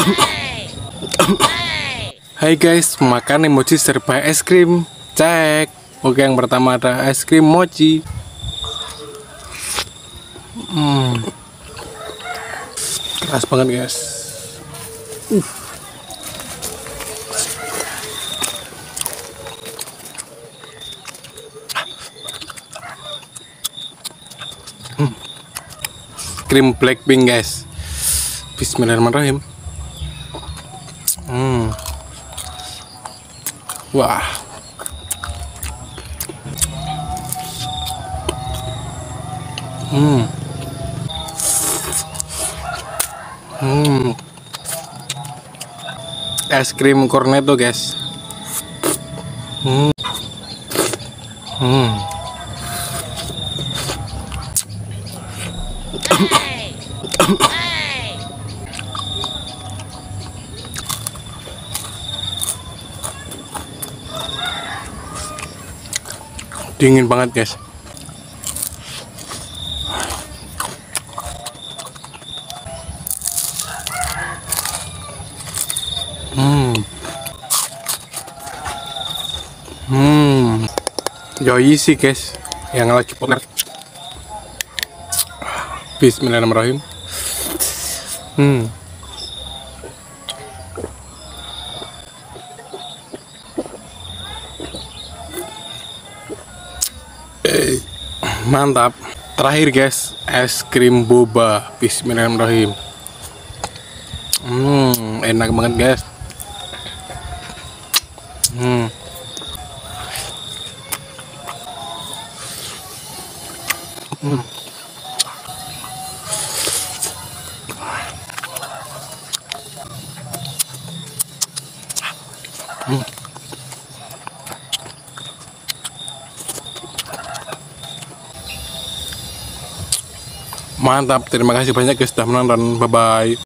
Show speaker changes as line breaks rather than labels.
Hai guys, makan emoji serba es krim. Cek. Oke, yang pertama ada es krim mochi. Keras banget guys. Krim Blackpink guys. Bismillahirrahmanirrahim. Wah. Es krim cornetto guys. Dingin banget guys. Joy sih guys, yang lagi populer. Bismillahirrahmanirrahim. Mantap. Terakhir guys, es krim boba. Bismillahirrahmanirrahim. Enak banget guys. Mantap, terima kasih banyak guys sudah menonton. Bye bye.